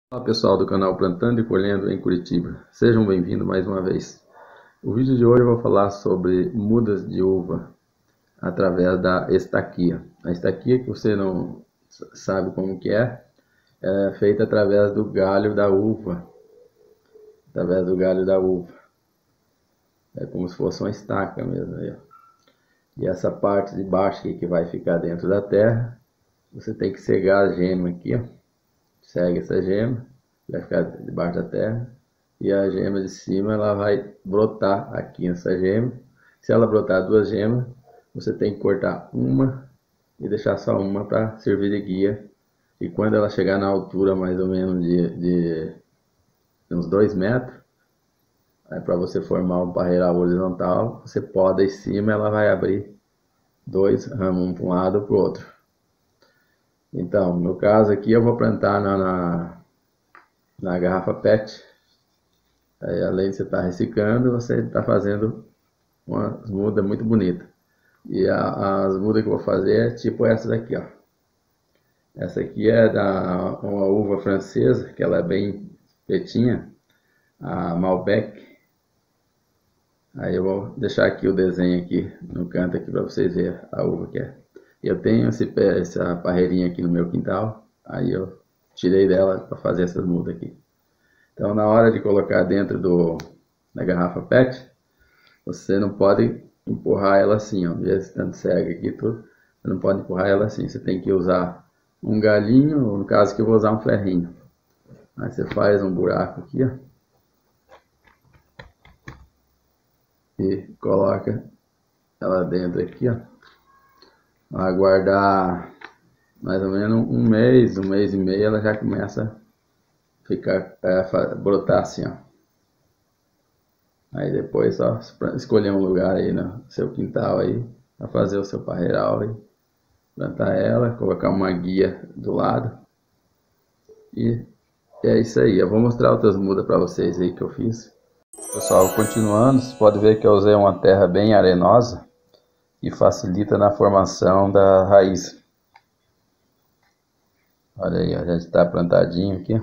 Olá pessoal do canal Plantando e Colhendo em Curitiba, sejam bem-vindos mais uma vez. O vídeo de hoje eu vou falar sobre mudas de uva através da estaquia. A estaquia, que você não sabe como que é feita através do galho da uva. É como se fosse uma estaca mesmo. Aí. E essa parte de baixo aqui que vai ficar dentro da terra, você tem que cegar a gema aqui, ó. Segue essa gema, vai ficar debaixo da terra. E a gema de cima ela vai brotar aqui nessa gema. Se ela brotar duas gemas, você tem que cortar uma e deixar só uma para servir de guia. E quando ela chegar na altura mais ou menos de uns 2 metros, para você formar um parreiral horizontal, você poda em cima, ela vai abrir dois ramos, um para um lado e para o outro. Então, no caso aqui eu vou plantar na garrafa PET. Aí, além de você estar reciclando, você está fazendo umas mudas muito bonitas. E as mudas que eu vou fazer é tipo essa daqui, ó. Essa aqui é uma uva francesa, que ela é bem pretinha, a Malbec. Aí eu vou deixar aqui o desenho aqui no canto aqui para vocês verem a uva que é. Eu tenho essa parreirinha aqui no meu quintal, aí eu tirei dela para fazer essas mudas aqui. Então, na hora de colocar dentro da garrafa PET, você não pode empurrar ela assim, ó. Mesmo estando cega aqui tudo, você não pode empurrar ela assim. Você tem que usar um galinho, ou no caso que eu vou usar um ferrinho. Aí você faz um buraco aqui, ó. E coloca ela dentro aqui, ó. Vai aguardar mais ou menos um mês e meio, ela já começa a ficar, brotar assim, ó. Aí depois só escolher um lugar aí no seu quintal aí, para fazer o seu parreiral e plantar ela, colocar uma guia do lado. E é isso aí. Eu vou mostrar outras mudas para vocês aí que eu fiz. Pessoal, continuando, você pode ver que eu usei uma terra bem arenosa e facilita na formação da raiz. Olha aí, ó, já está plantadinho aqui.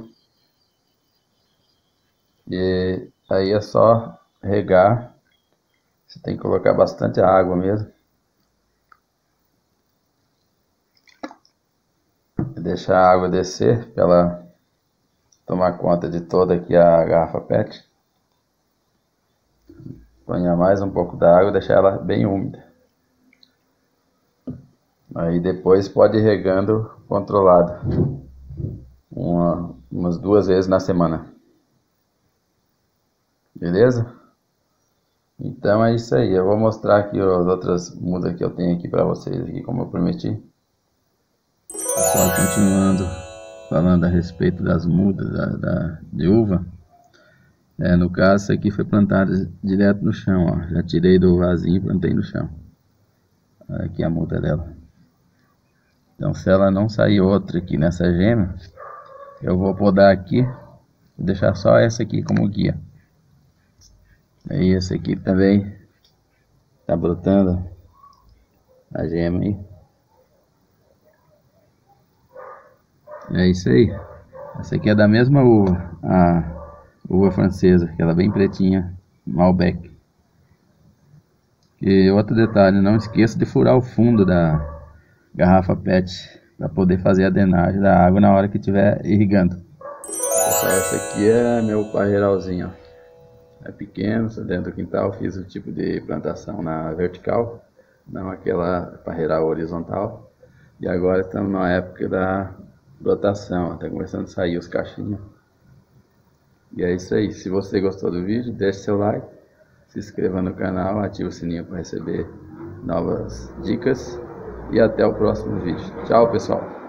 E aí é só regar. Você tem que colocar bastante água mesmo. E deixar a água descer para ela tomar conta de toda aqui a garrafa PET. Ponha mais um pouco da água e deixar ela bem úmida. Aí depois pode ir regando controlado. Umas 2 vezes na semana. Beleza? Então é isso aí. Eu vou mostrar aqui as outras mudas que eu tenho aqui para vocês, aqui, como eu prometi. Pessoal, continuando falando a respeito das mudas de uva. No caso, essa aqui foi plantada direto no chão, ó. Já tirei do vasinho e plantei no chão. Olha aqui a muda dela. Então, se ela não sair outra aqui nessa gema, eu vou podar aqui e deixar só essa aqui como guia. Aí esse aqui também tá brotando a gema aí. É isso aí. Essa aqui é da mesma uva, a uva francesa, que ela é bem pretinha, Malbec. E outro detalhe, não esqueça de furar o fundo da garrafa PET para poder fazer a drenagem da água na hora que estiver irrigando. Pessoal, esse aqui é meu parreiralzinho, ó. É pequeno, dentro do quintal, fiz o tipo de plantação na vertical, não aquela parreiral horizontal. E agora estamos na época da brotação, está começando a sair os cachinhos. E é isso aí. Se você gostou do vídeo, deixe seu like, se inscreva no canal, ative o sininho para receber novas dicas e até o próximo vídeo. Tchau, pessoal!